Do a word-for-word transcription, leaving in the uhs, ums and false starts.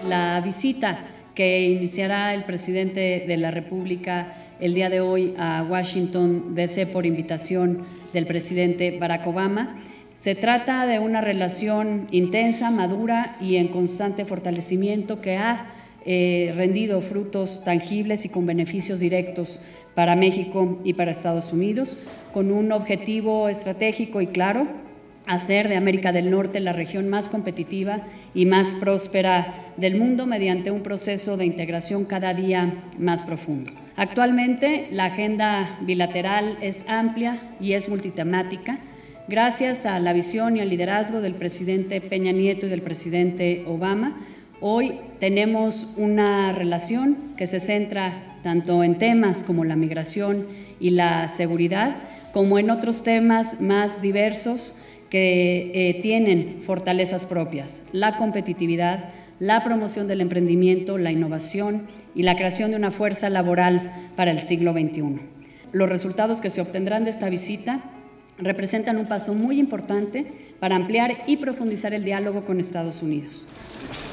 la visita que iniciará el presidente de la República el día de hoy a Washington, D C por invitación del presidente Barack Obama. Se trata de una relación intensa, madura y en constante fortalecimiento que ha eh, rendido frutos tangibles y con beneficios directos para México y para Estados Unidos, con un objetivo estratégico y claro: hacer de América del Norte la región más competitiva y más próspera del mundo mediante un proceso de integración cada día más profundo. Actualmente, la agenda bilateral es amplia y es multitemática, gracias a la visión y al liderazgo del presidente Peña Nieto y del presidente Obama. Hoy tenemos una relación que se centra tanto en temas como la migración y la seguridad, como en otros temas más diversos que eh, tienen fortalezas propias: la competitividad, la promoción del emprendimiento, la innovación y la creación de una fuerza laboral para el siglo veintiuno. Los resultados que se obtendrán de esta visita representan un paso muy importante para ampliar y profundizar el diálogo con Estados Unidos.